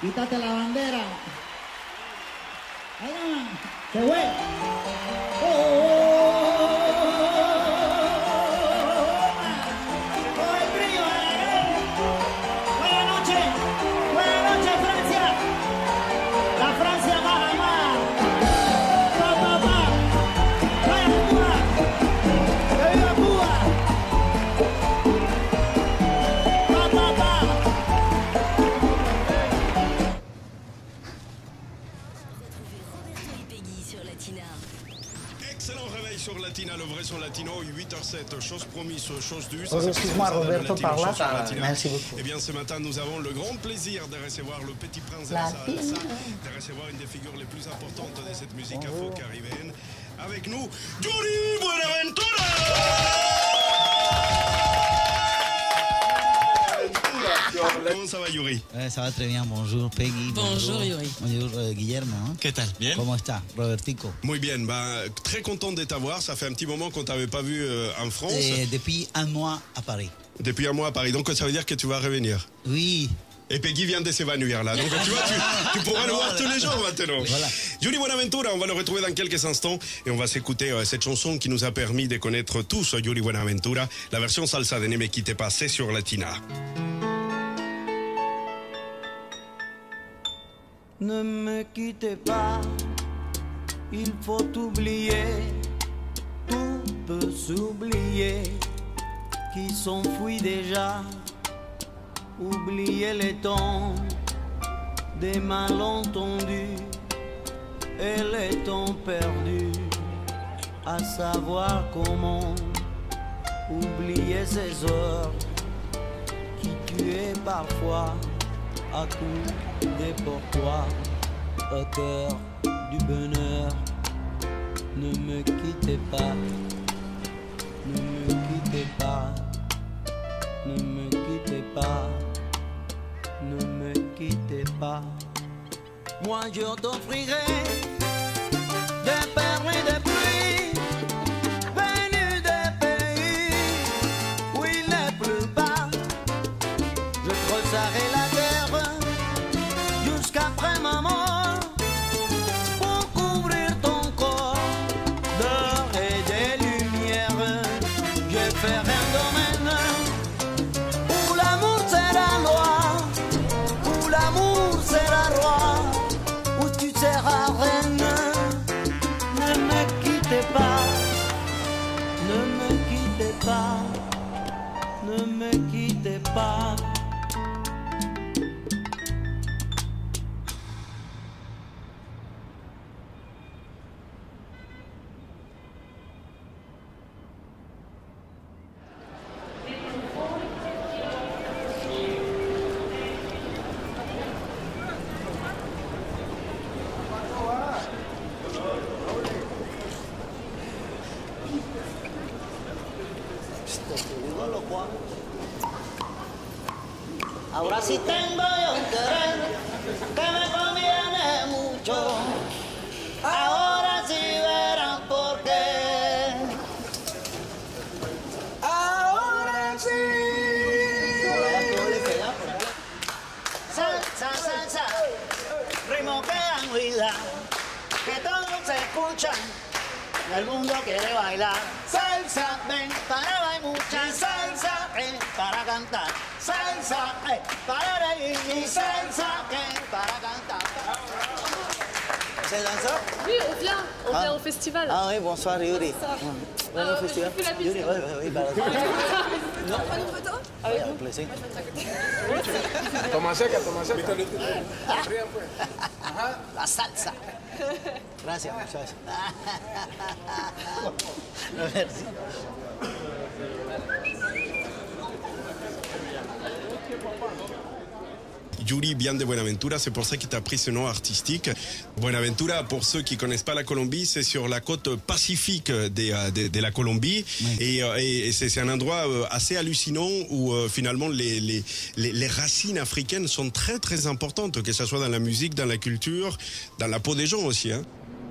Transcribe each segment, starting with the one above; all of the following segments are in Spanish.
Quítate la bandera. Ahí nomás. Se fue. El brillo. Buenas noches. Buenas noches, Francia. La Francia más amada. Pa, pa, pa. Vaya Cuba. Que viva Cuba. Pa, pa, pa. Excellent réveil sur Latina, le vrai son latino, 8h07, chose promise, chose due. Excuse-moi, Roberto parla. Merci beaucoup. Eh bien, ce matin, nous avons le grand plaisir de recevoir le petit prince de la salsa, de recevoir une des figures les plus importantes de cette musique afro-caribéenne. Avec nous, Yuri Buenaventura! Comment ça va, Yuri? Ça va très bien, bonjour Peggy. Bonjour Yuri. Bonjour Guillermo. Hein? ¿Qué tal? Bien. ¿Cómo está, Robertico? Muy bien, très content de t'avoir. Ça fait un petit moment qu'on t'avait pas vu en France. Depuis un mois à Paris. Depuis un mois à Paris, donc ça veut dire que tu vas revenir. Oui. Et Peggy vient de s'évanouir là, donc tu vois, tu pourras le voir tous les jours maintenant. Voilà. Yuri Buenaventura, on va le retrouver dans quelques instants et on va s'écouter cette chanson qui nous a permis de connaître tous Yuri Buenaventura, la version salsa de Ne me quitte pas, c'est sur Latina. Ne me quittez pas, il faut oublier, tout peut s'oublier, qui s'enfuit déjà, oublier les temps des malentendus et les temps perdus, à savoir comment oublier ces heures qui tuaient parfois à coups des pourquoi, au cœur du bonheur. Ne me quittez pas, ne me quittez pas, ne me quittez pas, ne me quittez pas. Moi je t'offrirai des perles et des pluies venues des pays où il ne pleut pas. Je creuserai la jusqu'après ma mort pour couvrir ton corps d'or et de lumière. Je ferai un domaine où l'amour sera loi, où l'amour sera roi, où tu seras reine. Ne me quittez pas, ne me quittez pas, ne me quittez pas. Ahora sí tengo yo un querer que me conviene mucho. Ahora sí verán por qué. Ahora sí. Salsa, salsa, ritmo que dan vida, que todos se escuchan. El mundo quiere bailar. Salsa, ven para bailar mucha salsa, ven para cantar. Salsa, para reír y salsa, para cantar. C'est dans ça? Oui, on vient au festival. Ah oui, bonsoir Yuri. Bonne au festival. Je fais la piste. Yuri, oui, bah, Non, pas une photo avec un plaisir. Toma seca, toma seca. La salsa. Gracias, muchachos. Merci. Yuri vient de Buenaventura, c'est pour ça qu'il t'a pris ce nom artistique. Buenaventura, pour ceux qui connaissent pas la Colombie, c'est sur la côte pacifique de la Colombie. Oui. Et c'est un endroit assez hallucinant où finalement les racines africaines sont très très importantes, que ce soit dans la musique, dans la culture, dans la peau des gens aussi. Hein.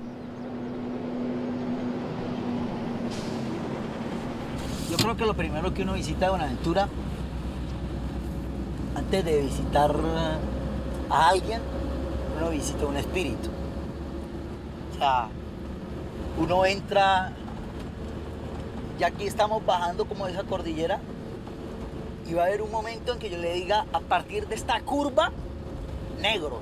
Yo creo que lo primero que uno visita Buenaventura, antes de visitar a alguien, uno visita un espíritu. O sea, uno entra, ya aquí estamos bajando como esa cordillera, y va a haber un momento en que yo le diga, a partir de esta curva, negro.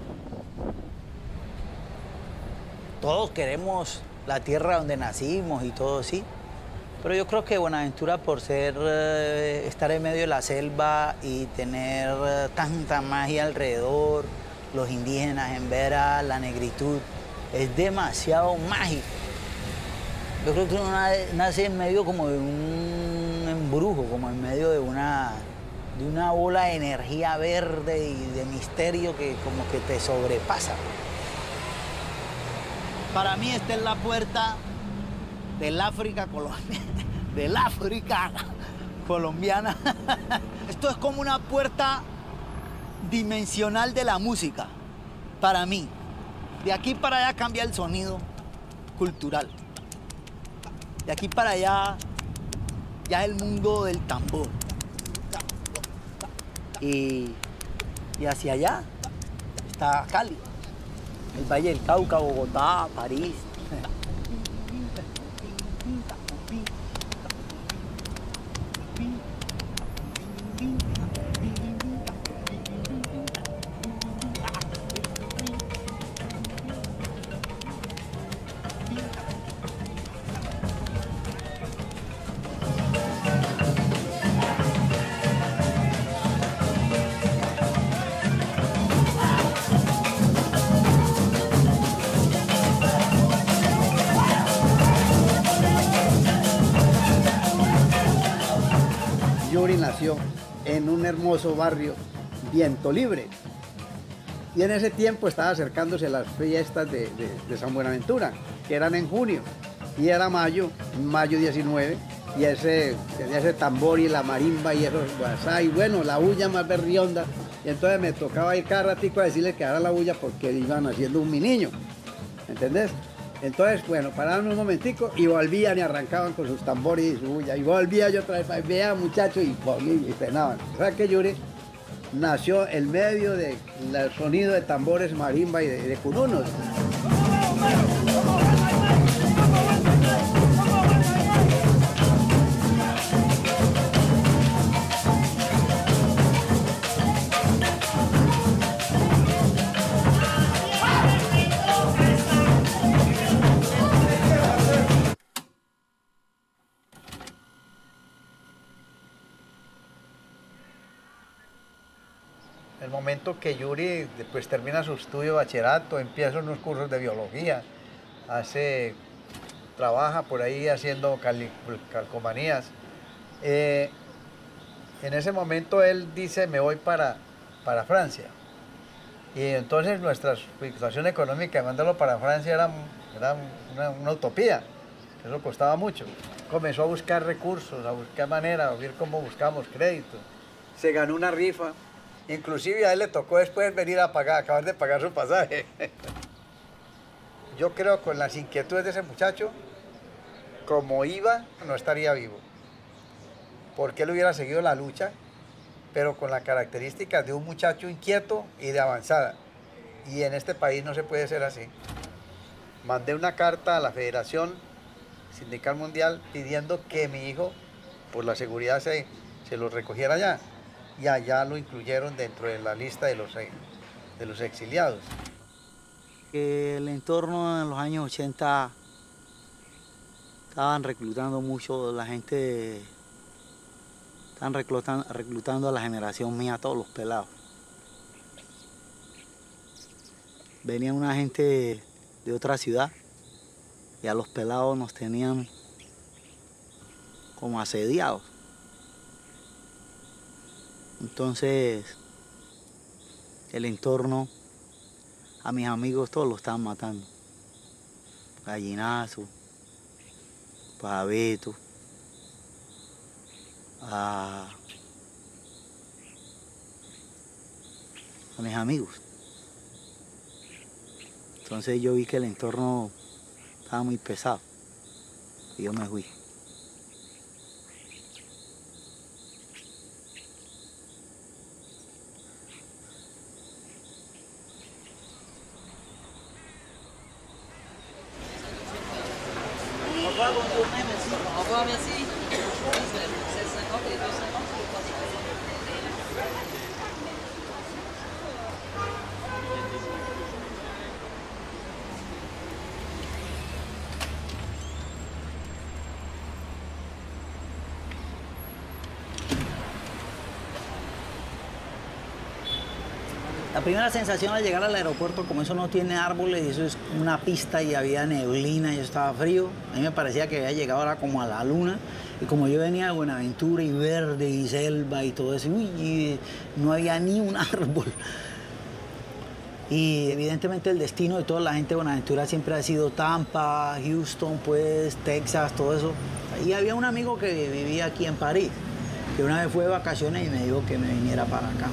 Todos queremos la tierra donde nacimos y todo, sí. Pero yo creo que Buenaventura, por ser, estar en medio de la selva y tener tanta magia alrededor, los indígenas en Vera, la negritud, es demasiado mágico. Yo creo que uno nace en medio como de un embrujo, como en medio de una bola de energía verde y de misterio que como que te sobrepasa. Para mí esta es la puerta del África colombiana, del África colombiana. Esto es como una puerta dimensional de la música, para mí. De aquí para allá cambia el sonido cultural. De aquí para allá ya es el mundo del tambor. Y hacia allá está Cali, el Valle del Cauca, Bogotá, París. Yuri nació en un hermoso barrio, Viento Libre. Y en ese tiempo estaba acercándose las fiestas de San Buenaventura, que eran en junio. Y era mayo 19, y tenía ese tambor y la marimba y esos guasá, y bueno, la bulla más berrionda. Y entonces me tocaba ir cada ratico a decirle que haga la bulla porque iban haciendo un mi niño. ¿Entendés? Entonces, bueno, paraban un momentico y volvían y arrancaban con sus tambores y su bulla. Y volvía yo otra vez, vea muchachos, y frenaban. O sea que Yuri nació en medio del sonido de tambores, marimba y de cununos. El momento que Yuri pues, termina su estudio de bachillerato, empieza unos cursos de biología, trabaja por ahí haciendo calcomanías. En ese momento él dice, me voy para Francia. Y entonces nuestra situación económica de mandarlo para Francia era una utopía, eso costaba mucho. Comenzó a buscar recursos, a buscar maneras, a ver cómo buscamos crédito. Se ganó una rifa. Inclusive a él le tocó después venir a acabar de pagar su pasaje. Yo creo que con las inquietudes de ese muchacho, como iba, no estaría vivo. Porque él hubiera seguido la lucha, pero con las características de un muchacho inquieto y de avanzada. Y en este país no se puede ser así. Mandé una carta a la Federación Sindical Mundial pidiendo que mi hijo, por la seguridad, se lo recogiera allá. Y allá lo incluyeron dentro de la lista de los exiliados. El entorno en los años 80 estaban reclutando mucho, la gente, estaban reclutando a la generación mía, a todos los pelados. Venía una gente de otra ciudad y a los pelados nos tenían como asediados. Entonces, el entorno, a mis amigos todos los estaban matando. Gallinazo, a Beto, a mis amigos. Entonces yo vi que el entorno estaba muy pesado y yo me fui. revoir, bonne journée, merci. Au revoir, merci. 16,50 et 2,50. La primera sensación al llegar al aeropuerto, como eso no tiene árboles, y eso es una pista y había neblina y eso estaba frío, a mí me parecía que había llegado ahora como a la luna. Y como yo venía de Buenaventura y verde y selva y todo eso, y no había ni un árbol. Y evidentemente el destino de toda la gente de Buenaventura siempre ha sido Tampa, Houston, pues, Texas, todo eso. Y había un amigo que vivía aquí en París, que una vez fue de vacaciones y me dijo que me viniera para acá.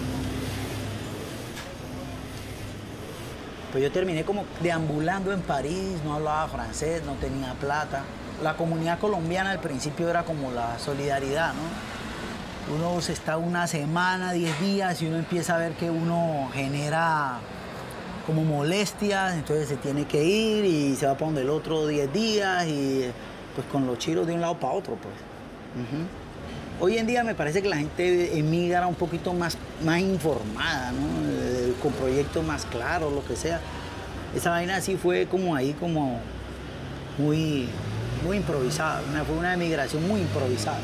Pues yo terminé como deambulando en París, no hablaba francés, no tenía plata. La comunidad colombiana al principio era como la solidaridad, ¿no? Uno se está una semana, 10 días y uno empieza a ver que uno genera como molestias, entonces se tiene que ir y se va para donde el otro 10 días y pues con los chiros de un lado para otro, pues. Hoy en día me parece que la gente emigra un poquito más informada, ¿no? Con proyectos más claros, lo que sea. Esa vaina así fue como ahí, como muy improvisada. Fue una emigración muy improvisada.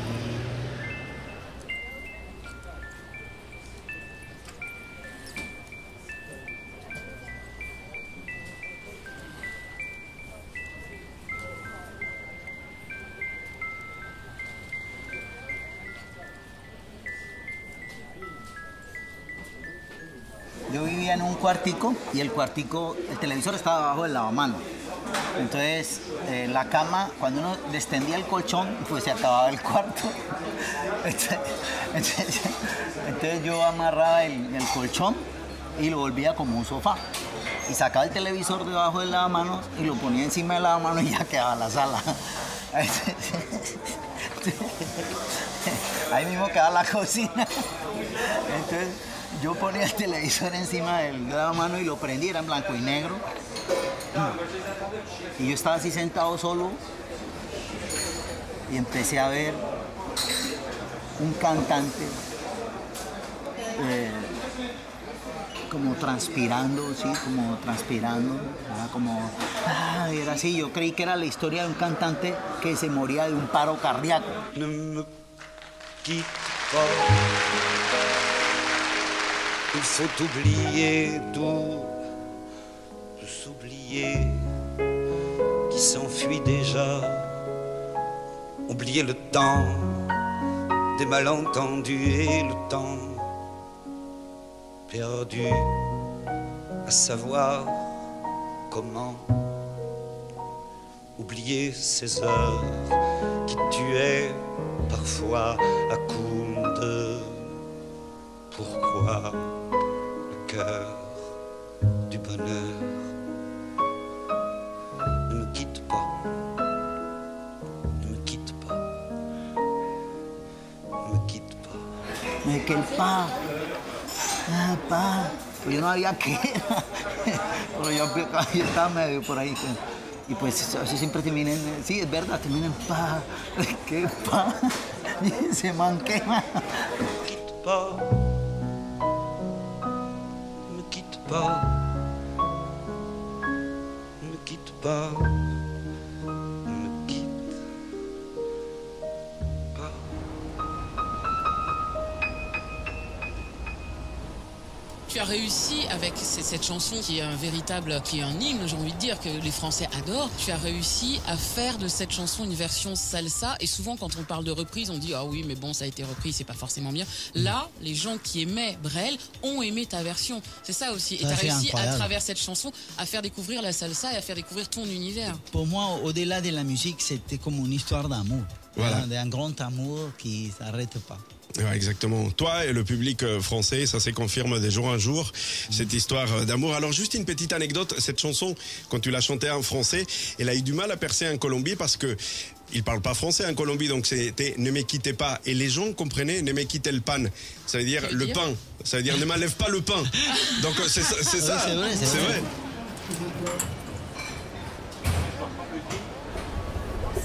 Yo vivía en un cuartico y el televisor estaba abajo del lavamanos. Entonces, la cama, cuando uno descendía el colchón, pues se acababa el cuarto. Entonces yo amarraba el colchón y lo volvía como un sofá. Y sacaba el televisor debajo del lavamanos y lo ponía encima del lavamanos y ya quedaba la sala. Ahí mismo quedaba la cocina. Entonces, yo ponía el televisor encima del lavamanos y lo prendía, era en blanco y negro. Y yo estaba así sentado solo y empecé a ver un cantante como transpirando, sí, como transpirando. Era como, era así, yo creí que era la historia de un cantante que se moría de un paro cardíaco. Ne me quitte pas. Il faut oublier tout, s'oublier qui s'enfuit déjà, oublier le temps des malentendus et le temps perdu à savoir comment oublier ces heures qui tuaient parfois à coups de pourquoi le cœur du bonheur ne me quitte pas, ne me quitte pas, ne me quitte pas. Me que el pa, pues yo no sabía qué era, pero yo estaba medio por ahí. Y pues así siempre terminan, sí, es verdad, terminan pa, qué pa, y se manquema. Ne me quitte pas, ne me quitte pas, ne me quitte pas, ne me quitte pas. Tu as réussi avec cette chanson qui est un hymne, j'ai envie de dire, que les Français adorent. Tu as réussi à faire de cette chanson une version salsa. Et souvent, quand on parle de reprise, on dit « Ah oui, mais bon, ça a été repris, c'est pas forcément bien ». Là, les gens qui aimaient Brel ont aimé ta version. C'est ça aussi. Et tu as réussi, à travers cette chanson, à faire découvrir la salsa et à faire découvrir ton univers. Pour moi, au-delà de la musique, c'était comme une histoire d'amour. Voilà. D'un grand amour qui ne s'arrête pas. Ouais, exactement. Toi et le public français, ça se confirme de jour en jour, cette histoire d'amour. Alors juste une petite anecdote, cette chanson, quand tu l'as chantée en français, elle a eu du mal à percer en Colombie parce que ils parlent pas français en Colombie, donc c'était ne me quittez pas. Et les gens comprenaient ne me quittez le pan. Ça veut dire le pain. Ça veut dire ne m'enlève pas le pain. Donc c'est ça. C'est vrai.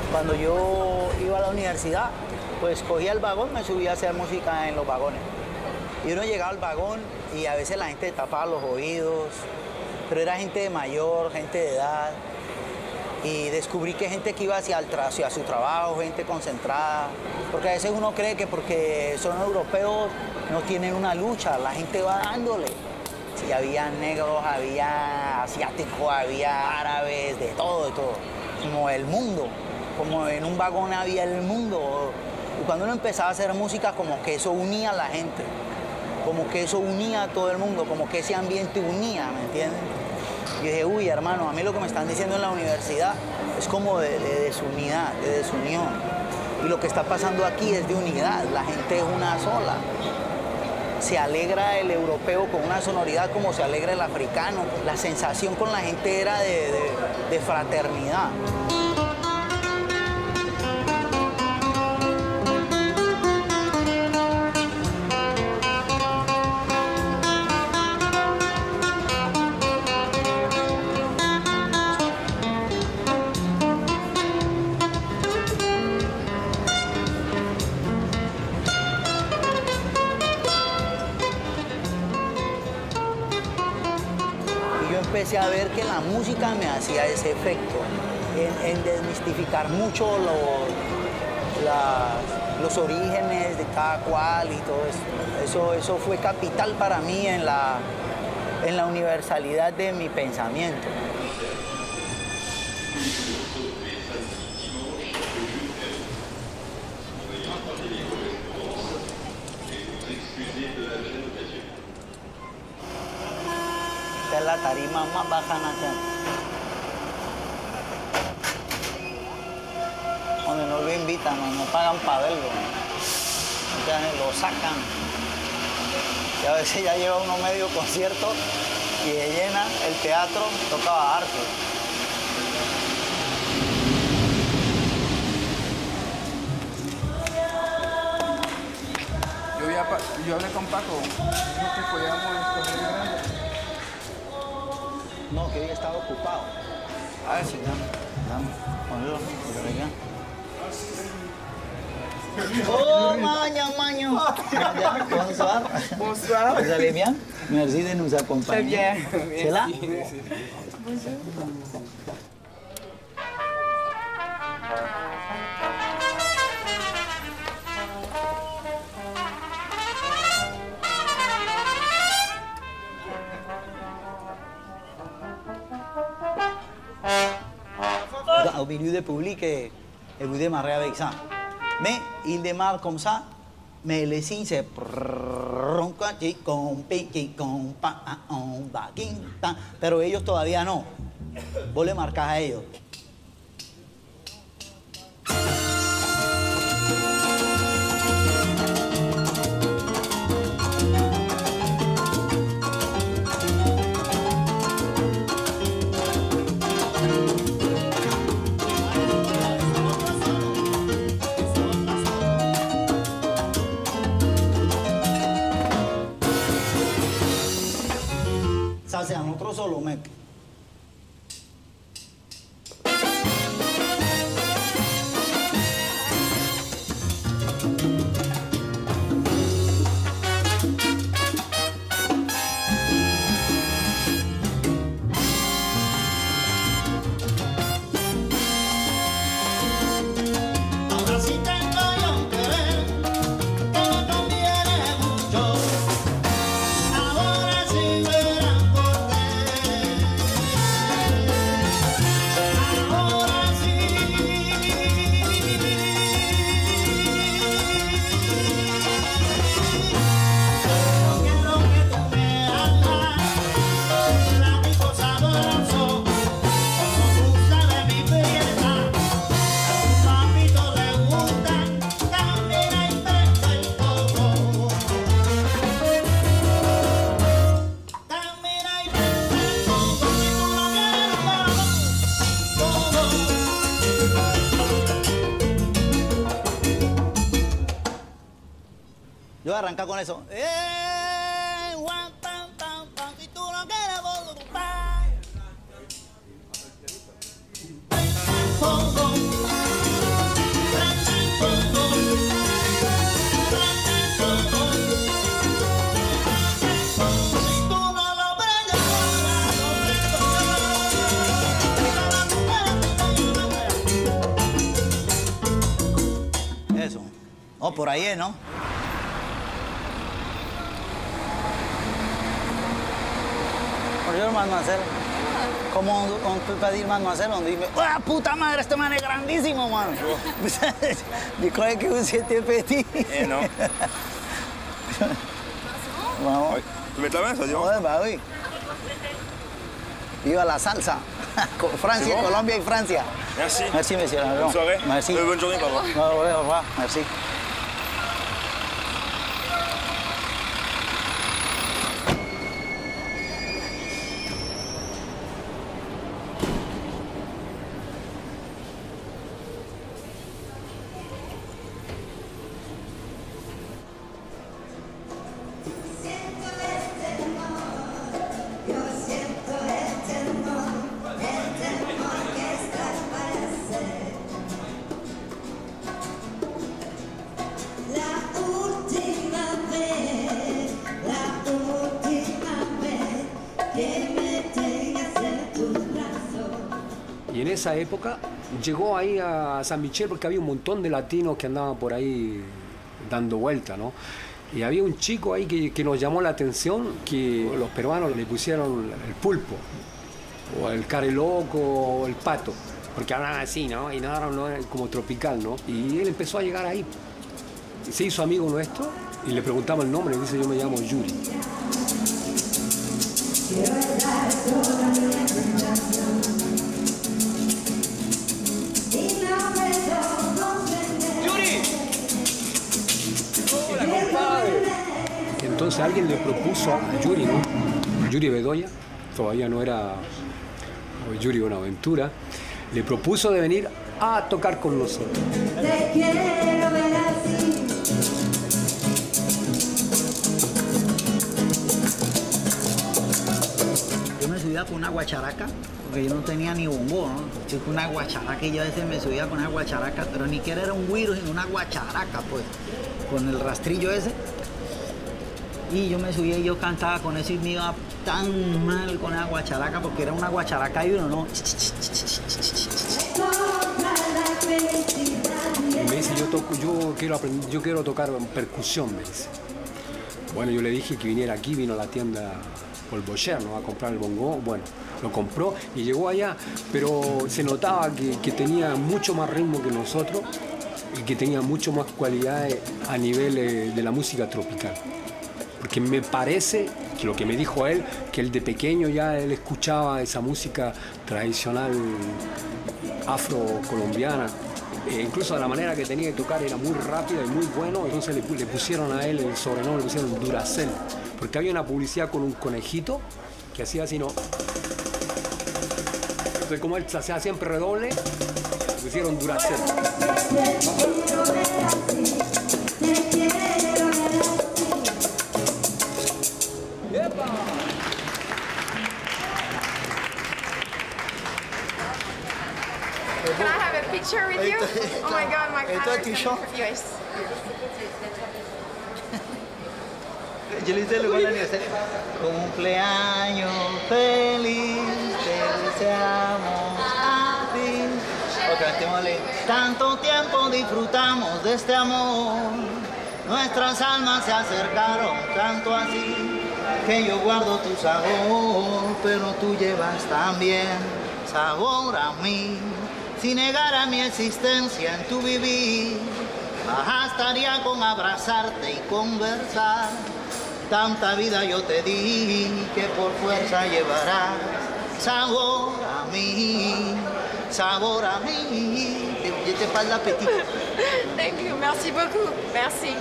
Cuando yo iba a la universidad, pues cogía el vagón, me subía a hacer música en los vagones. Y uno llegaba al vagón y a veces la gente tapaba los oídos, pero era gente mayor, gente de edad. Y descubrí que gente que iba hacia su trabajo, gente concentrada. Porque a veces uno cree que porque son europeos no tienen una lucha, la gente va dándole. Sí, había negros, había asiáticos, había árabes, de todo, como el mundo. Como en un vagón había el mundo. Y cuando uno empezaba a hacer música, como que eso unía a la gente. Como que eso unía a todo el mundo, como que ese ambiente unía, ¿me entienden? Y dije, uy, hermano, a mí lo que me están diciendo en la universidad es como de desunidad, de desunión. Y lo que está pasando aquí es de unidad, la gente es una sola. Se alegra el europeo con una sonoridad como se alegra el africano. La sensación con la gente era de fraternidad. Empecé a ver que la música me hacía ese efecto, en desmistificar mucho los orígenes de cada cual y todo eso. Eso fue capital para mí en la universalidad de mi pensamiento. Esta es la tarima más bajana que hay. Donde no lo invitan, no pagan para verlo. Entonces lo sacan. Y a veces ya lleva uno medio concierto y se llena el teatro, toca bajarte. Yo hablé con Paco, dijo que podíamos escoger grande. No, que hoy estaba ocupado. Ah, sí, dame. Ponlo, oh, maño. Bonsoir. Bonsoir. Vous allez bien? Merci de nous accompagner. Très bien. C'est là? Bonjour. Au milieu du public et vous démarrez avec ça. Mais il démarre comme ça, mais les signes c'est pero ellos todavía no. Vos le marcás a ellos. Ça c'est un autre solo, mec. Ahora sí tengo yo un querer que me conviene mucho. Ahora sí verán por qué. Ahora sí. Pero quiero que tú me hagas plático sabroso, como gusta de mi fiesta. Papito le gustan, camina y prende el fuego. Camina y prende el fuego, si tú lo quieres, Yo voy a arrancar con eso. Guam, pam, pam, pam, si tú lo quieres, vos, pam. Fuego. por ahí, ¿no? Bonjour, mademoiselle. ¿Cómo on peut pas dire mademoiselle? On dit, ¡ah, puta madre, este man es grandísimo, man! Je croyais que vous étiez petit. Non. Vamos. Oui. Tu mets la main, ça dit? Ouais, bah oui. Viva la salsa. Francia, bon? Colombia y Francia. Merci. Merci, monsieur. Bonne soirée. Merci. Bonne journée, papa. Ouais, au revoir. Merci. Y en esa época llegó ahí a San Michel porque había un montón de latinos que andaban por ahí dando vuelta, ¿no? Y había un chico ahí que nos llamó la atención, que los peruanos le pusieron el pulpo, o el care loco, o el pato, porque hablaban así, ¿no? Y nada, no, como tropical, ¿no? Y él empezó a llegar ahí. Y se hizo amigo nuestro y le preguntamos el nombre, y dice, yo me llamo Yuri. Entonces alguien le propuso a Yuri, ¿no? Yuri Bedoya, todavía no era Yuri Buenaventura, le propuso de venir a tocar con nosotros. Te quiero ver así. Yo me subía con una guacharaca, porque yo no tenía ni bongo, ¿no? Yo con una guacharaca y yo a veces me subía con una guacharaca, pero ni siquiera era un güiro, sino una guacharaca, pues, con el rastrillo ese. Y yo me subía y yo cantaba con eso y me iba tan mal con la guacharaca, porque era una guacharaca y uno no. Y me dice, yo quiero tocar percusión, me dice. Bueno, yo le dije que viniera aquí, vino a la tienda Paul Bocher, ¿no? A comprar el bongo. Bueno, lo compró y llegó allá, pero se notaba que tenía mucho más ritmo que nosotros y que tenía mucho más cualidad a nivel de la música tropical. Porque me parece, que lo que me dijo él, que él de pequeño ya él escuchaba esa música tradicional afrocolombiana. Incluso la manera que tenía de tocar era muy rápida y muy bueno, entonces le pusieron a él el sobrenombre, le pusieron Duracell, porque había una publicidad con un conejito que hacía así, ¿no? Entonces como él hacía siempre redoble, le pusieron Duracell. Can I have a picture with you? Oh my God, my camera is yours. Yo le hice el igual aniversario. Cumpleaños feliz, te deseamos a ti. O cantémosle. Tanto tiempo disfrutamos de este amor. Nuestras almas se acercaron tanto así que yo guardo tu sabor, pero tú llevas también sabor a mí. Si negara mi existencia en tu vivir, bastaría con abrazarte y conversar. Tanta vida yo te di que por fuerza llevarás sabor a mí, sabor a mí. Je te parle l'appétit. Thank you, merci beaucoup, merci.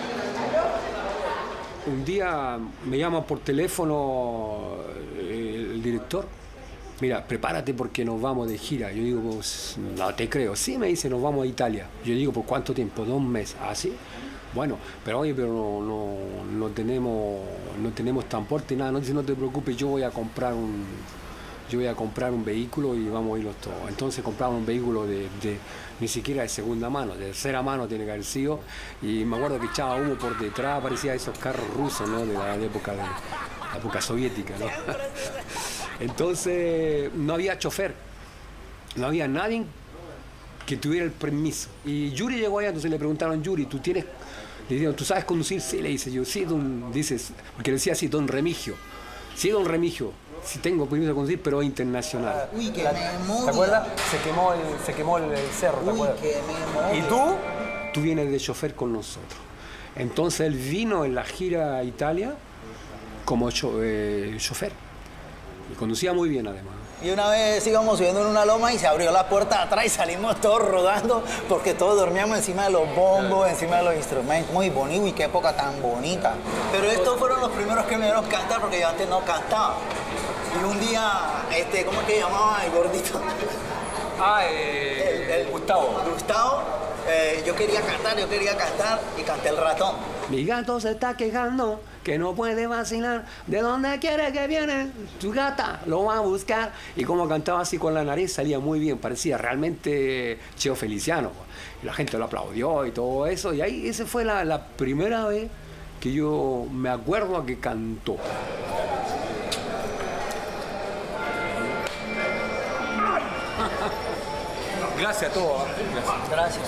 Un día me llama por teléfono el director. Mira, prepárate porque nos vamos de gira. Yo digo, pues, no te creo. Sí, me dice, nos vamos a Italia. Yo digo, ¿por cuánto tiempo? 2 meses. ¿Ah, sí? Bueno, pero oye, pero no tenemos transporte, nada. No, no te preocupes, yo voy a comprar un vehículo y vamos a irnos todos. Entonces compramos un vehículo ni siquiera de segunda mano, de tercera mano tiene que haber sido. Y me acuerdo que echaba humo por detrás, parecía esos carros rusos, ¿no? De la época soviética, ¿no? Entonces no había chofer, no había nadie que tuviera el permiso. Y Yuri llegó allá, entonces le preguntaron, Yuri, ¿tú tienes Le digo, ¿tú sabes conducir? Sí, le dice yo, sí, dices, porque le decía así, don Remigio. Sí, don Remigio, sí tengo permiso de conducir, pero internacional. Uy, qué memoria. ¿Te acuerdas? Se quemó el cerro, ¿te acuerdas? Qué memoria. ¿Y tú vienes de chofer con nosotros. Entonces él vino en la gira a Italia como chofer. Y conducía muy bien además. Y una vez íbamos subiendo en una loma y se abrió la puerta de atrás y salimos todos rodando porque todos dormíamos encima de los bombos, encima de los instrumentos. Muy bonito y qué época tan bonita. Pero estos fueron los primeros que me dieron cantar porque yo antes no cantaba. Y un día, ¿cómo es que llamaba el gordito? Gustavo. Gustavo, yo quería cantar y canté el ratón. Mi gato se está quejando que no puede vacilar. ¿De dónde quiere que viene? Tu gata lo va a buscar. Y como cantaba así con la nariz salía muy bien, parecía realmente Cheo Feliciano. Y la gente lo aplaudió y todo eso. Y ahí esa fue la primera vez que yo me acuerdo a que cantó. Gracias a todos. Gracias.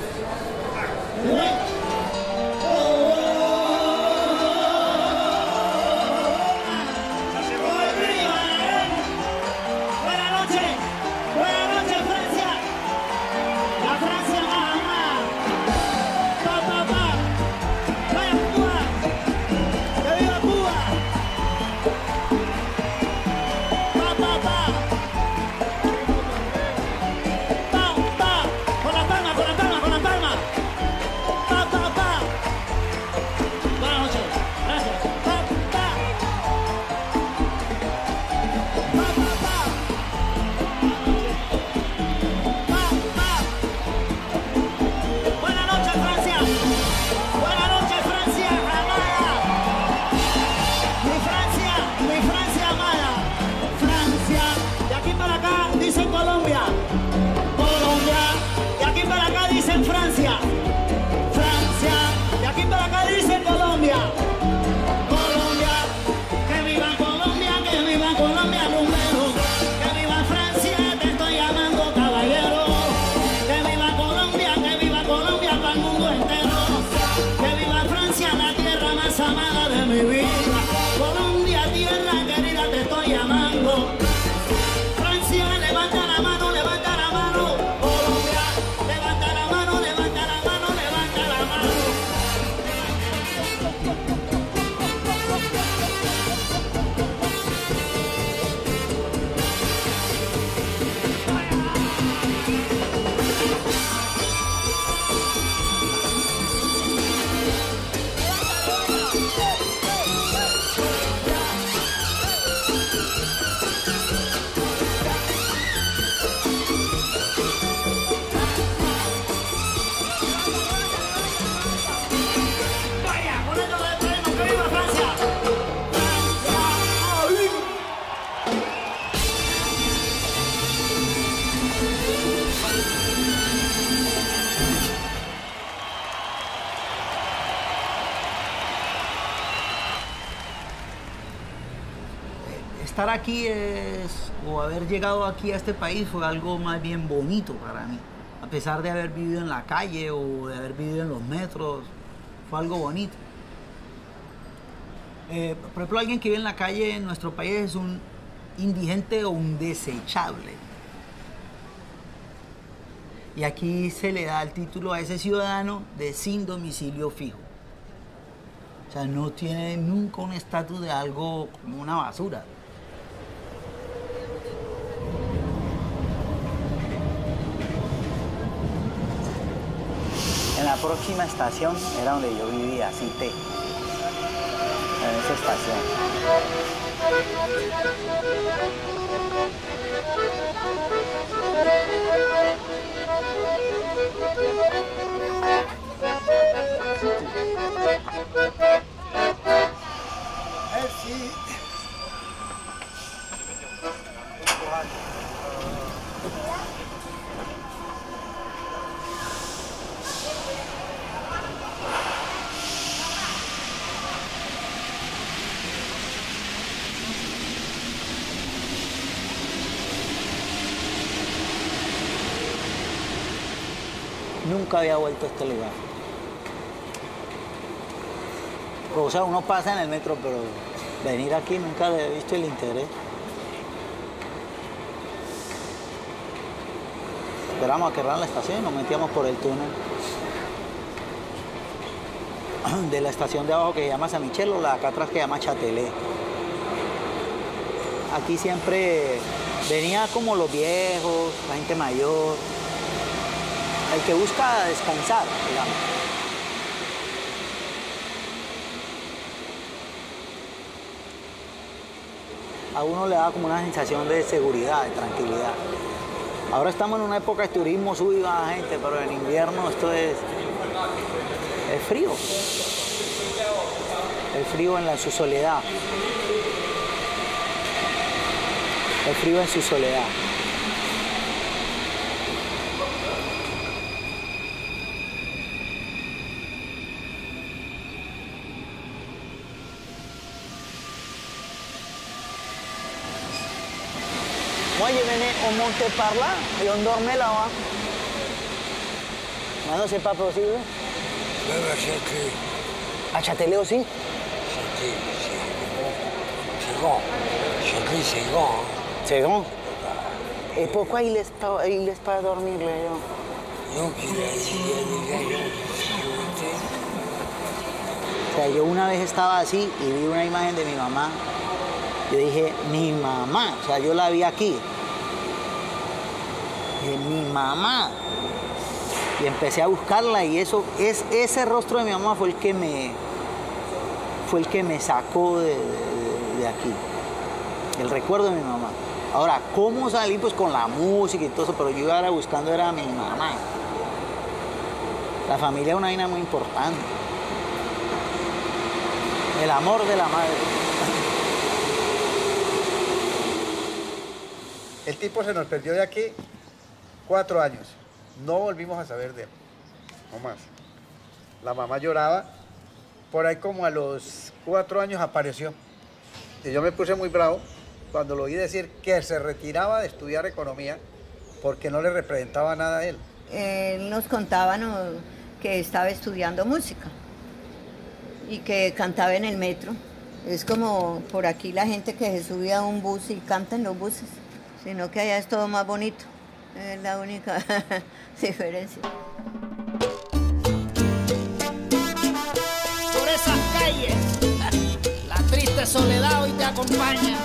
Estar aquí o haber llegado aquí a este país fue algo más bien bonito para mí. A pesar de haber vivido en la calle o de haber vivido en los metros, fue algo bonito. Por ejemplo, alguien que vive en la calle en nuestro país es un indigente o un desechable. Y aquí se le da el título a ese ciudadano de sin domicilio fijo. O sea, no tiene nunca un estatus de algo como una basura. En la próxima estación era donde yo vivía, Cité. En esa estación. Nunca había vuelto a este lugar. O sea, uno pasa en el metro, pero venir aquí nunca le he visto el interés. Esperamos a que cerraran la estación y nos metíamos por el túnel de la estación de abajo que se llama San Michel o la de acá atrás que se llama Chatelet. Aquí siempre venía como los viejos, la gente mayor, el que busca descansar, digamos. A uno le da como una sensación de seguridad, de tranquilidad. Ahora estamos en una época de turismo, sube y baja gente, pero en invierno esto es frío. El frío en su soledad. El frío en su soledad. Moi, je venais au monter par là et on dormait là-bas. Maintenant, c'est pas possible. Même à Châtelet. À Châtelet aussi? Châtelet, c'est grand. Châtelet, c'est grand. Hein. C'est grand? Et pourquoi il laisse pas dormir les gens? Donc, il y a des agents de sécurité. O sea, yo una vez estaba así y vi una imagen de mi mamá. Yo dije, mi mamá, o sea, yo la vi aquí. Dije, mi mamá. Y empecé a buscarla y ese rostro de mi mamá fue el que me sacó de aquí. El recuerdo de mi mamá. Ahora, ¿cómo salí? Pues con la música y todo eso, pero yo iba buscando era a mi mamá. La familia es una vaina muy importante. El amor de la madre. El tipo se nos perdió de aquí 4 años. No volvimos a saber de él. No más. La mamá lloraba. Por ahí como a los 4 años apareció. Y yo me puse muy bravo cuando lo oí decir que se retiraba de estudiar economía porque no le representaba nada a él. Él nos contaba que estaba estudiando música y que cantaba en el metro. Es como por aquí la gente que se subía a un bus y canta en los buses, sino que allá es todo más bonito. Es la única diferencia. Por esas calles, la triste soledad hoy te acompaña.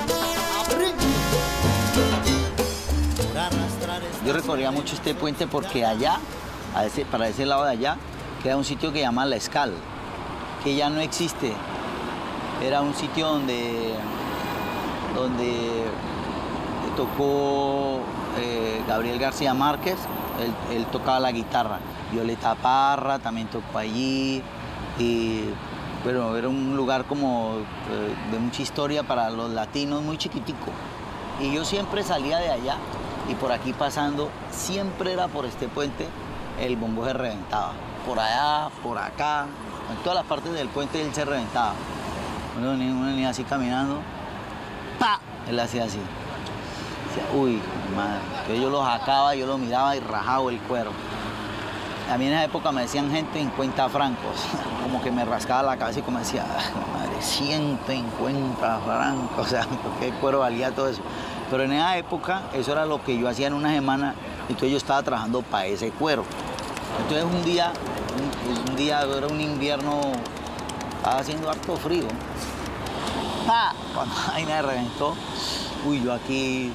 Yo recorría mucho este puente porque allá, para ese lado de allá, queda un sitio que se llama La Escal, que ya no existe. Era un sitio donde tocó Gabriel García Márquez, él tocaba la guitarra. Violeta Parra también tocó allí. Y bueno, era un lugar como de mucha historia para los latinos, muy chiquitico. Y yo siempre salía de allá y por aquí pasando, siempre era por este puente, el bombo se reventaba. Por allá, por acá, en todas las partes del puente él se reventaba. Uno venía así caminando, ¡pa! Él hacía así. Decía, uy, madre. Entonces yo lo sacaba, yo lo miraba y rajaba el cuero. A mí en esa época me decían 150 francos, como que me rascaba la cabeza y como decía, madre, 150 francos, o sea, ¿qué cuero valía todo eso? Pero en esa época, eso era lo que yo hacía en una semana, entonces yo estaba trabajando para ese cuero. Entonces un día, era un invierno, estaba haciendo harto frío. ¡Ah! Cuando la vaina me reventó, uy, yo aquí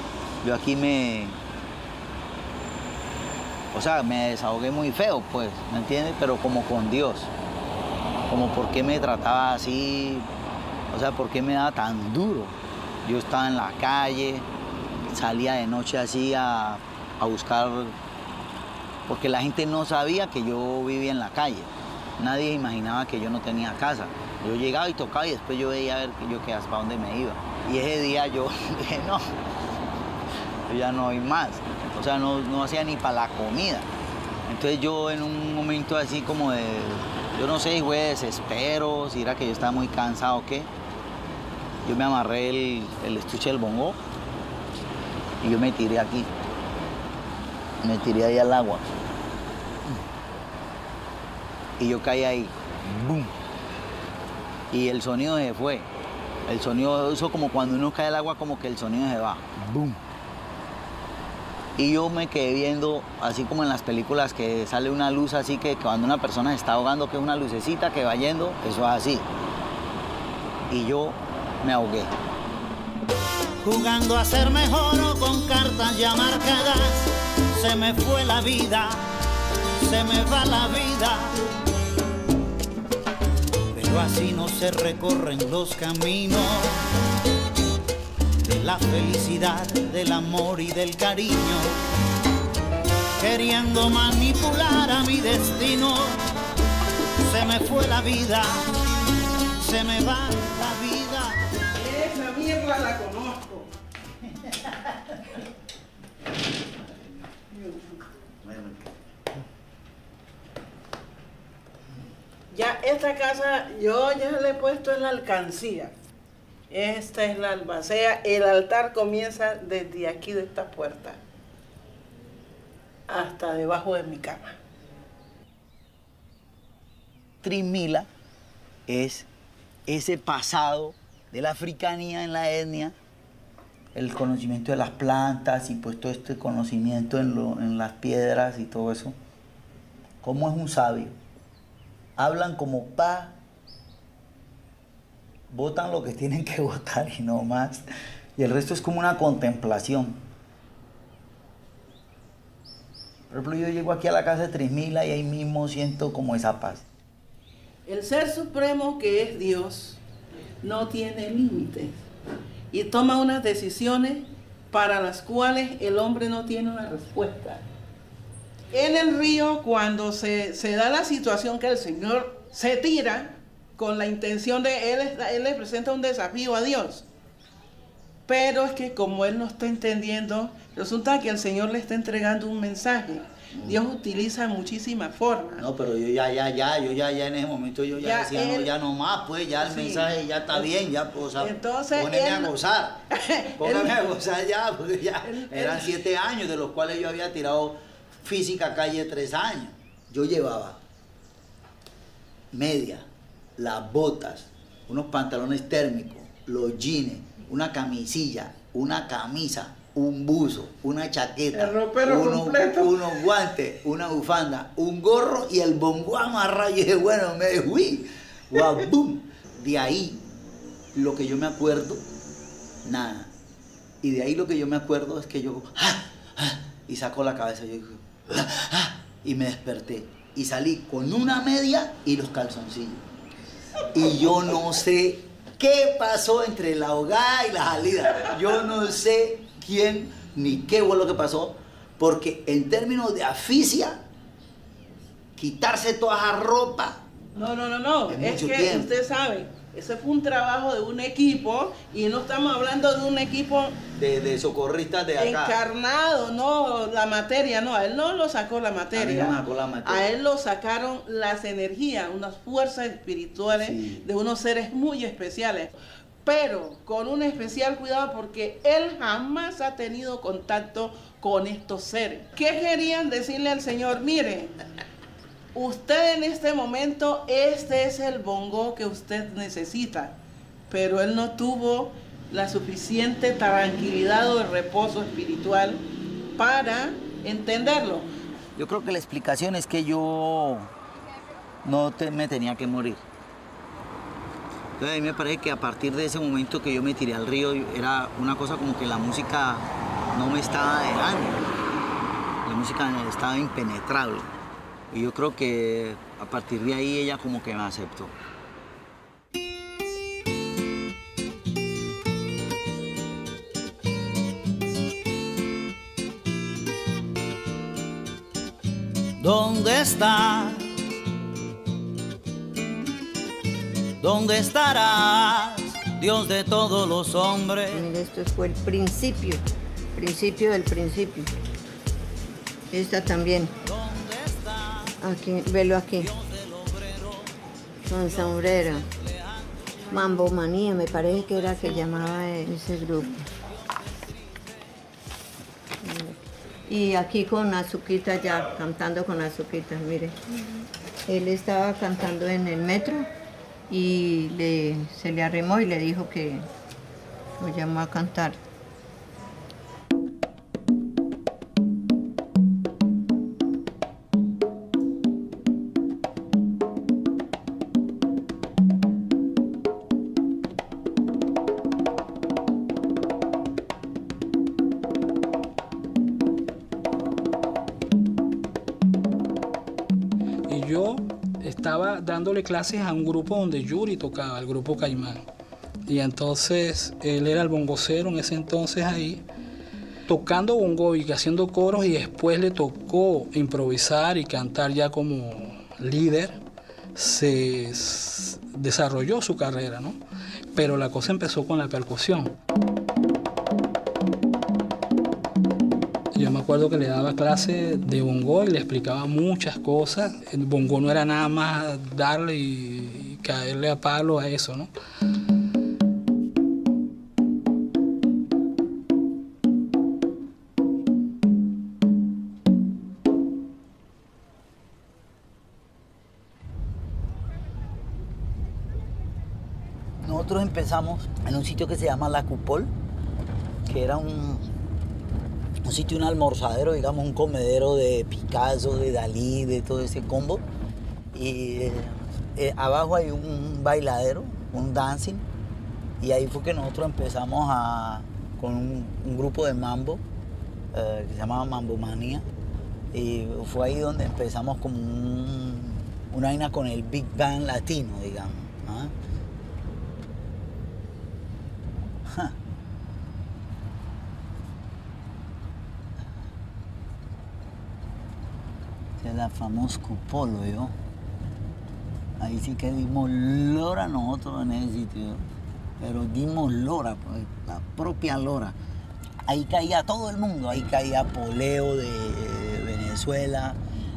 o sea, me desahogué muy feo, pues, ¿me entiendes? Pero como con Dios. Como por qué me trataba así, o sea, por qué me daba tan duro. Yo estaba en la calle, salía de noche así a buscar, porque la gente no sabía que yo vivía en la calle. Nadie imaginaba que yo no tenía casa. Yo llegaba y tocaba y después yo veía a ver para dónde me iba. Y ese día yo dije, no, yo ya no voy más. O sea, no hacía ni para la comida. Entonces yo en un momento así como de, yo no sé si fue de desespero, si era que yo estaba muy cansado o qué, yo me amarré el estuche del bongo y yo me tiré aquí. Me tiré ahí al agua. Y yo caí ahí. ¡Bum! y el sonido se fue. El sonido, eso como cuando uno cae al agua, como que el sonido se va. ¡Bum! Y yo me quedé viendo, así como en las películas, que sale una luz así, que cuando una persona se está ahogando, que es una lucecita que va yendo, eso es así. Y yo me ahogué. Jugando a ser mejor o con cartas ya marcadas, se me fue la vida, se me va la vida. Pero así no se recorren los caminos de la felicidad, del amor y del cariño, queriendo manipular a mi destino. Se me fue la vida, se me va la vida. Esa mierda la conozco. Ya esta casa yo ya le he puesto en la alcancía. Esta es la albacea. El altar comienza desde aquí de esta puerta hasta debajo de mi cama. 3000 es ese pasado de la africanía en la etnia, el conocimiento de las plantas y pues todo este conocimiento en las piedras y todo eso. ¿Cómo es un sabio? Hablan como pa, votan lo que tienen que votar y no más. Y el resto es como una contemplación. Por ejemplo, yo llego aquí a la casa de 3000 y ahí mismo siento como esa paz. El Ser Supremo, que es Dios, no tiene límites y toma unas decisiones para las cuales el hombre no tiene una respuesta. En el río, cuando se da la situación que el Señor se tira con la intención de él le presenta un desafío a Dios. Pero es que como él no está entendiendo, resulta que el Señor le está entregando un mensaje. Dios utiliza muchísimas formas. No, pero yo ya en ese momento yo ya decía, no, ya no más, pues ya el mensaje ya está bien, ya, o sea, entonces, póngame a gozar, póngame a gozar ya, porque ya eran 7 años, de los cuales yo había tirado física calle 3 años. Yo llevaba media, las botas, unos pantalones térmicos, los jeans, una camisilla, una camisa, un buzo, una chaqueta, unos guantes, una bufanda, un gorro y el bongo amarrado. Y dije, bueno, me fui. ¡Guau! De ahí, lo que yo me acuerdo, nada. Y de ahí lo que yo me acuerdo es que yo, y saco la cabeza, yo dije, y me desperté. Y salí con una media y los calzoncillos. Y yo no sé qué pasó entre la ahogada y la salida. Yo no sé quién ni qué fue lo que pasó, porque en términos de asfixia, quitarse toda esa ropa. No. Es que tiempo. Usted sabe, ese fue un trabajo de un equipo y no estamos hablando de un equipo de socorristas de acá. Encarnado, no la materia, no, a él no lo sacó la materia. A él lo sacaron las energías, unas fuerzas espirituales de unos seres muy especiales. Pero con un especial cuidado porque él jamás ha tenido contacto con estos seres. ¿Qué querían decirle al Señor? Mire, usted en este momento, este es el bongo que usted necesita. Pero él no tuvo la suficiente tranquilidad o el reposo espiritual para entenderlo. Yo creo que la explicación es que yo me tenía que morir. Entonces a mí me parece que a partir de ese momento que yo me tiré al río, era una cosa como que la música no me estaba dejando. La música estaba impenetrable. Y yo creo que a partir de ahí ella como que me aceptó. ¿Dónde estás? ¿Dónde estarás, Dios de todos los hombres? Mira, esto fue el principio del principio. Esta también. Aquí, velo aquí. Con sombrero. Mambo Manía, me parece que era que llamaba ese grupo. Y aquí con Azuquita ya, cantando con Azuquita, mire. Él estaba cantando en el metro y se le arrimó y le dijo que lo llamó a cantar. Estaba dándole clases a un grupo donde Yuri tocaba, el grupo Caimán. Y entonces él era el bongocero en ese entonces ahí, tocando bongo y haciendo coros, y después le tocó improvisar y cantar ya como líder. Se desarrolló su carrera, ¿no? Pero la cosa empezó con la percusión. Yo me acuerdo que le daba clase de bongo y le explicaba muchas cosas. El bongo no era nada más darle y caerle a palo a eso, ¿no? Nosotros empezamos en un sitio que se llama La Cupol, que era un sitio, un almorzadero, digamos, un comedero de Picasso, de Dalí, de todo ese combo. Y abajo hay un bailadero, un dancing, y ahí fue que nosotros empezamos con un grupo de mambo que se llamaba Mambo Manía, y fue ahí donde empezamos como una vaina con el Big Bang latino, digamos. ¿Ah? Es la famosa Cupolo, yo. Ahí sí que dimos lora nosotros en ese sitio, pero dimos lora, pues, la propia lora. Ahí caía todo el mundo, ahí caía Poleo de Venezuela,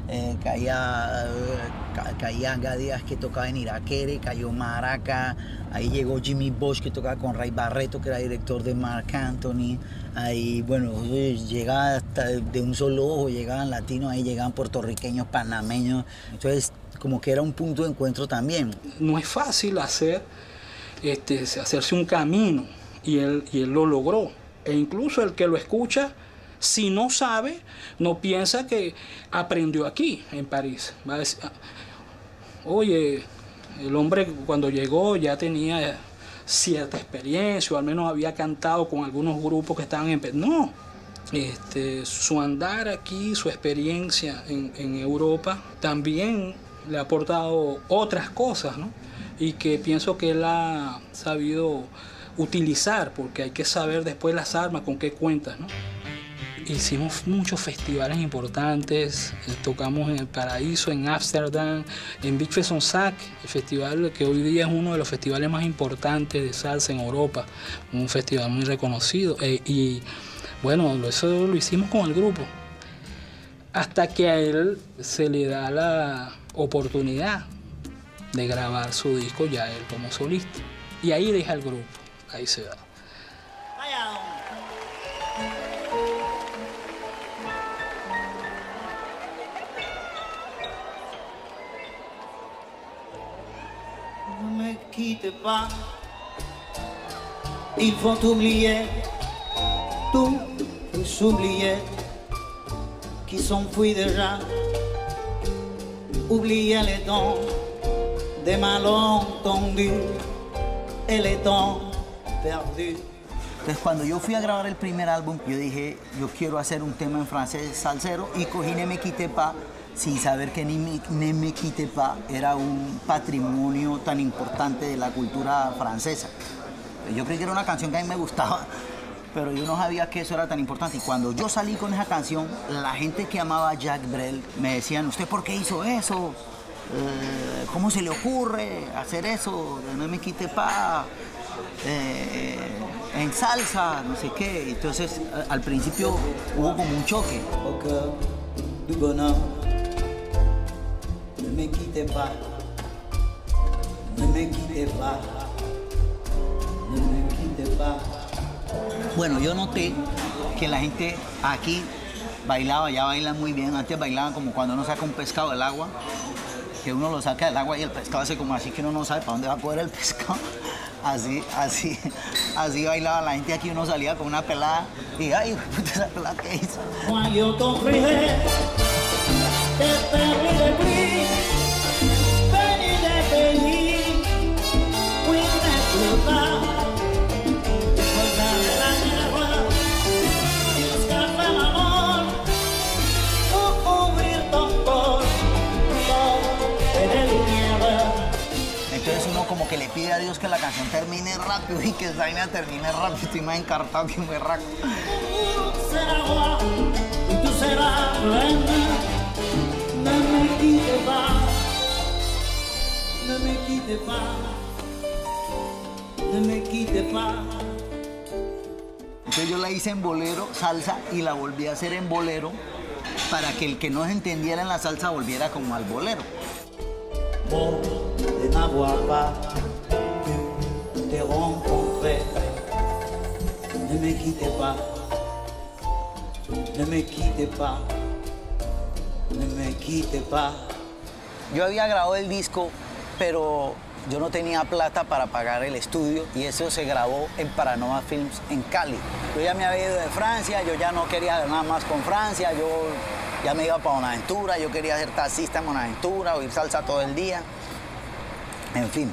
caía Gadías que tocaba en Iraquere, cayó Maraca, ahí llegó Jimmy Bosch que tocaba con Ray Barreto, que era director de Marc Anthony. Ahí, bueno, llegaba hasta de un solo ojo, llegaban latinos, ahí llegaban puertorriqueños, panameños. Entonces, como que era un punto de encuentro también. No es fácil hacerse un camino, y él lo logró. E incluso el que lo escucha, si no sabe, no piensa que aprendió aquí, en París. Va a decir, oye, el hombre cuando llegó ya tenía cierta experiencia, o al menos había cantado con algunos grupos que estaban en... No, su andar aquí, su experiencia en Europa, también le ha aportado otras cosas, ¿no? Y que pienso que él ha sabido utilizar, porque hay que saber después las armas con qué cuentas, ¿no? Hicimos muchos festivales importantes, tocamos en El Paraíso, en Ámsterdam, en Beach Fest on Sac, el festival que hoy día es uno de los festivales más importantes de salsa en Europa, un festival muy reconocido. Y bueno, eso lo hicimos con el grupo, hasta que a él se le da la oportunidad de grabar su disco ya él como solista. Y ahí deja el grupo, ahí se da. Ne me quitte pas, il faut oublier, tout s'oublier, qui s'enfuit déjà, oublier les temps des malentendus et les temps perdus. Entonces, cuando yo fui a grabar el primer álbum, yo dije, yo quiero hacer un tema en francés salsero, y cogí Ne me quitte pas, sin saber que Ne me quitte pas era un patrimonio tan importante de la cultura francesa. Yo creí que era una canción que a mí me gustaba, pero yo no sabía que eso era tan importante. Y cuando yo salí con esa canción, la gente que amaba a Jacques Brel me decían, ¿usted por qué hizo eso? ¿Cómo se le ocurre hacer eso? Ne me quitte pas, en salsa, no sé qué. Entonces, al principio hubo como un choque. Ne me quitte pas, ne me quitte pas, ne me quitte pas. Bueno, yo noté que la gente aquí bailaba, ya bailan muy bien. Antes bailaban como cuando uno saca un pescado del agua. que uno lo saca del agua y el pescado hace como así que uno no sabe para dónde va a coger el pescado. Así bailaba la gente aquí, uno salía con una pelada y ay, puta, esa pelada que hizo. Entonces uno como que le pide a Dios que la canción termine rápido y que esa vaina termine rápido. Estoy más encartado que un berraco. Entonces yo la hice en bolero, salsa, y la volví a hacer en bolero para que el que no se entendiera en la salsa volviera como al bolero. De ma guapa, te rencontré. Ne me quitte pas, ne me quitte pas, ne me quitte pas. Yo había grabado el disco, pero yo no tenía plata para pagar el estudio y eso se grabó en Paranova Films en Cali. Yo ya me había ido de Francia, yo ya no quería nada más con Francia, yo ya me iba para Buenaventura, yo quería ser taxista en Buenaventura, oír salsa todo el día, en fin.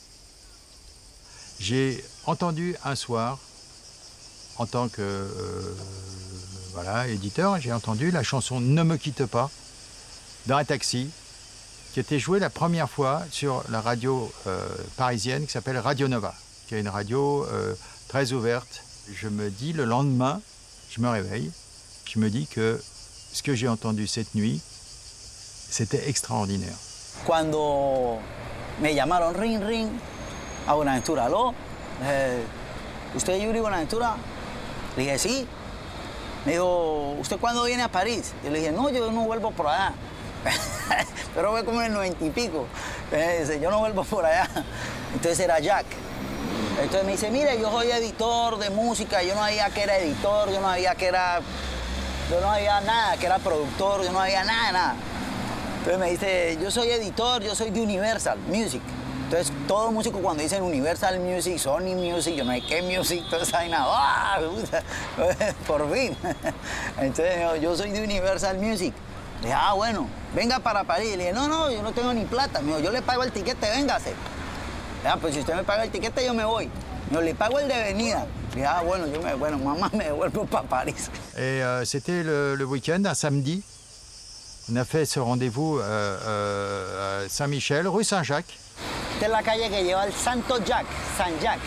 J'ai entendu un soir, en tant que voilà, éditeur, j'ai entendu la chanson Ne me quitte pas dans un taxi, qui était jouée la première fois sur la radio parisienne qui s'appelle Radio Nova, qui est une radio très ouverte. Je me dis le lendemain, je me réveille, je me dis que ce que j'ai entendu cette nuit, c'était extraordinaire. Cuando me llamaron ring ring a Buenaventura, ¿aló? ¿Usted es Yuri Buenaventura? Le dije, sí. Me dijo, ¿usted cuándo viene a París? Yo le dije, no, yo no vuelvo por allá. Pero fue como en el 90 y pico. Dice, yo no vuelvo por allá. Entonces era Jack. Entonces me dice, mire, yo soy editor de música. Yo no sabía que era editor, yo no sabía nada, que era productor, yo no sabía nada. Entonces me dice, yo soy editor, yo soy de Universal Music. Entonces todo músico cuando dicen Universal Music, Sony Music, yo no sé qué music, toda esa vaina, ¡ah! Por fin. Entonces yo soy de Universal Music. Le dije, ah, bueno, venga para París. Le dije, no, yo no tengo ni plata. Me dijo, yo le pago el tiquete, véngase. Ah, pues si usted me paga el tiquete, yo me voy. Me dijo, le pago el de venida. Le dije, ah, bueno, mamá, me devuelvo para París. Et c'était le week-end, un samedi. On a fait ce rendez-vous à Saint-Michel, rue Saint-Jacques. Esta es la calle que lleva al Santo Jack, San Jack.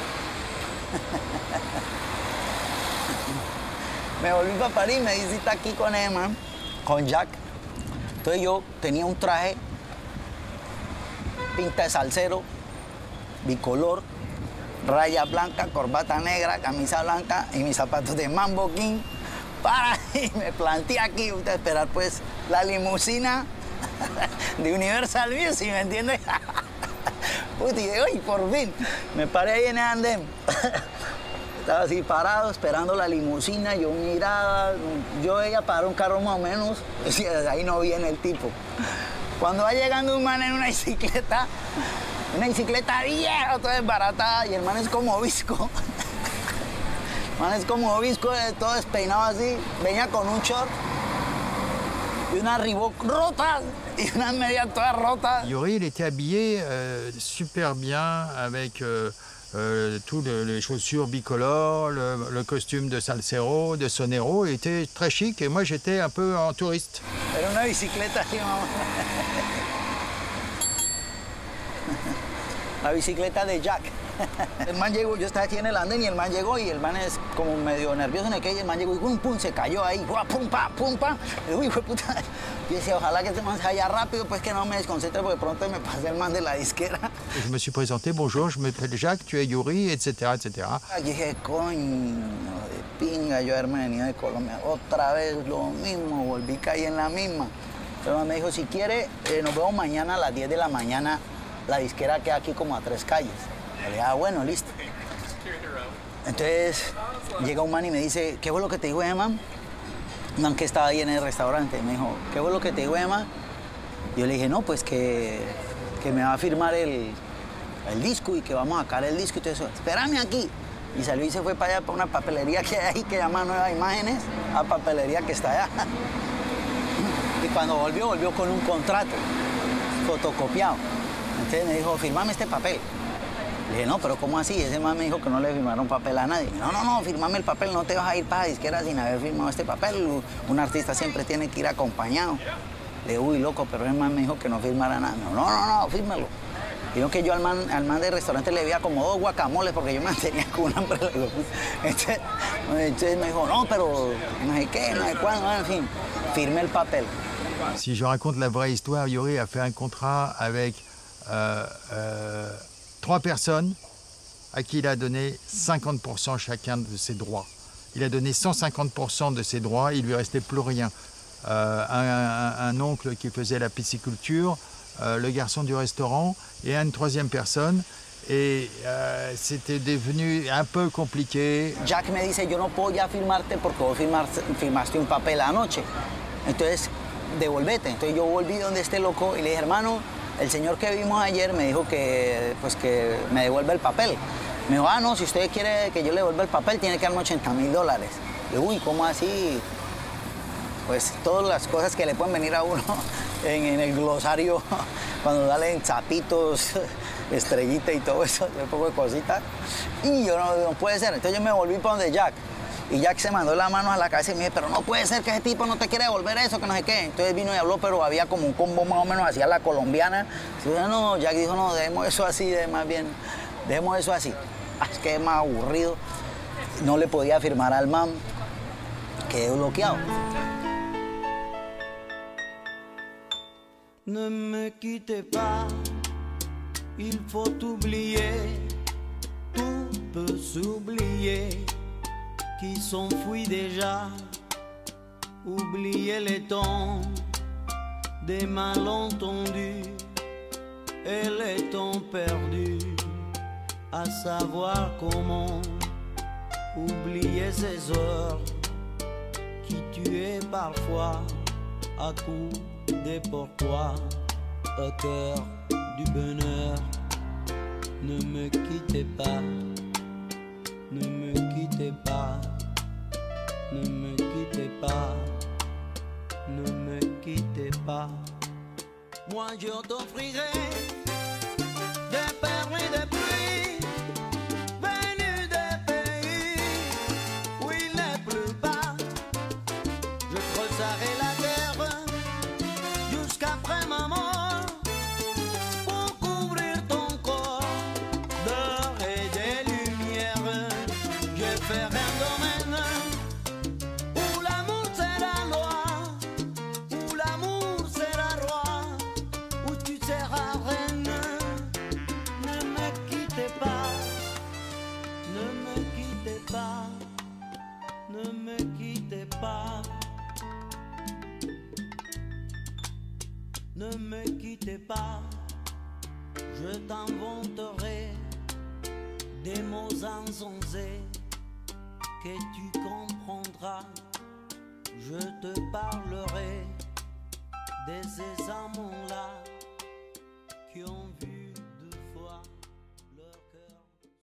Me volví para París, me di cita aquí con Emma, con Jack. Entonces yo tenía un traje, pinta de salsero, bicolor, raya blanca, corbata negra, camisa blanca y mis zapatos de Mambo King. Y me planté aquí a esperar pues la limusina de Universal Music, ¿me entiendes? Puta, y de hoy, por fin, me paré ahí en el andén. Estaba así parado, esperando la limusina, yo miraba, yo veía parar un carro más o menos, y desde ahí no viene el tipo. Cuando va llegando un man en una bicicleta vieja, toda desbaratada, y el man es como visco. El man es como visco, todo despeinado así, venía con un short y una Reebok rota y unas medias todas rotas. Yuri, il était habillé super bien avec toutes les chaussures bicolores, le costume de salsero, de sonero, il était très chic et moi j'étais un peu en touriste. Era una bicicleta así, mamá. La bicicleta de Jack. El man llegó, yo estaba aquí en el andén y el man llegó y el man es como medio nervioso en aquello, el man llegó y pum, se cayó ahí, pum, pa. Uy, hijo de puta. Yo decía, ojalá que este man se vaya rápido, pues que no me desconcentre, porque pronto me pase el man de la disquera. Je me suis présenté, bonjour, je m'appelle Jacques, tu es Yuri, etc., etc. Yo dije, coño, de pinga, yo haberme venido de Colombia, otra vez lo mismo, volví, caí en la misma. Entonces me dijo, si quiere, nos vemos mañana a las 10 de la mañana, la disquera queda aquí como a 3 calles. Le dije, ah, bueno, listo. Entonces llega un man y me dice, ¿qué fue lo que te dijo Emma? Un man que estaba ahí en el restaurante. Me dijo, ¿qué fue lo que te dijo Emma? Yo le dije, no, pues que me va a firmar el disco y que vamos a sacar el disco y todo eso. Espérame aquí. Y salió y se fue para allá, para una papelería que hay ahí que llama Nueva Imágenes, a papelería que está allá. Y cuando volvió con un contrato fotocopiado. Entonces me dijo, firmame este papel. Le dije, no, pero ¿cómo así? Ese man me dijo que no le firmaron papel a nadie. No, firmame el papel, no te vas a ir para la disquera sin haber firmado este papel. Un artista siempre tiene que ir acompañado. Le dije, uy, loco, pero ese man me dijo que no firmara nada. No, fírmalo. Dijo que yo al man del restaurante le veía como 2 guacamoles porque yo me mantenía con un hambre. Entonces me dijo, no, pero no sé qué, no sé cuándo, en fin, firmé el papel. Si je raconte la vraie histoire, Yori a fait un contrat avec 3 personnes à qui il a donné 50% chacun de ses droits. Il a donné 150% de ses droits, il lui restait plus rien. Un oncle qui faisait la pisciculture, le garçon du restaurant et une 3e personne. Et c'était devenu un peu compliqué. Jack me dice, yo no puedo ya firmarte porque vos firmaste un papel anoche. Entonces, devolvete. Entonces yo volví donde este loco y le dije, hermano, el señor que vimos ayer me dijo que me devuelva el papel. Me dijo, no, si usted quiere que yo le devuelva el papel, tiene que darme $80,000. Le dije, uy, ¿cómo así? Pues todas las cosas que le pueden venir a uno en el glosario, cuando salen zapitos, estrellita y todo eso, un poco de cositas. Y yo no puede ser. Entonces yo me volví para donde Jack. Y Jack se mandó las manos a la cabeza y me dijo, pero no puede ser que ese tipo no te quiere devolver eso, que no sé qué. Entonces vino y habló, pero había como un combo más o menos así a la colombiana. Entonces, no, Jack dijo, no, dejemos eso así, dejemos eso así. Es que es más aburrido. No le podía firmar al man, quedé bloqueado. Ne me quittez pas, il faut oublier, tout peut s'oublier, qui s'enfuit déjà, oublier les temps des malentendus et les temps perdus, à savoir comment oublier ces heures qui tuaient parfois à coups des pourquoi au cœur du bonheur. Ne me quittez pas, ne me quittez pas, ne me quittez pas, ne me quittez pas. Moi je t'offrirai des perles et des pluies venues des pays où il ne pleut pas. Je creuserai la terre jusqu'après ma mort pour couvrir ton corps d'or et de lumière. Je ferai un domaine où l'amour sera loi, où l'amour sera roi, où tu seras reine. Ne me quittez pas, ne me quittez pas, ne me quittez pas. Ne me quittez pas, je t'inventerai des mots insensés que tu comprendras. Je te parlerai de ces amants